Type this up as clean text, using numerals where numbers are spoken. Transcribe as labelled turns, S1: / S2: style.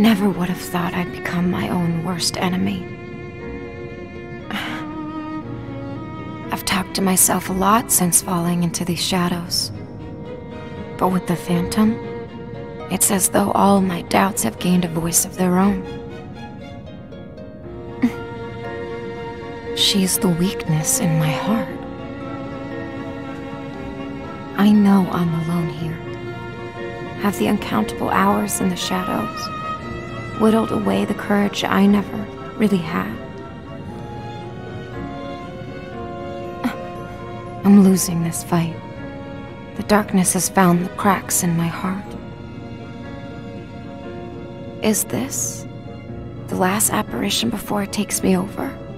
S1: Never would have thought I'd become my own worst enemy. I've talked to myself a lot since falling into these shadows. But with the Phantom, it's as though all my doubts have gained a voice of their own. She's the weakness in my heart. I know I'm alone here. Have the uncountable hours in the shadows whittled away the courage I never really had? I'm losing this fight. The darkness has found the cracks in my heart. Is this the last apparition before it takes me over?